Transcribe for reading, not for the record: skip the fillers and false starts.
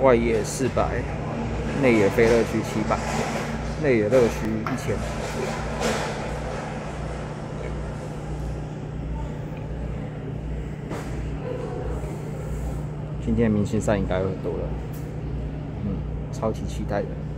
外野400，内野非乐区700，内野乐区1000。今天明星赛应该有很多人，超级期待的。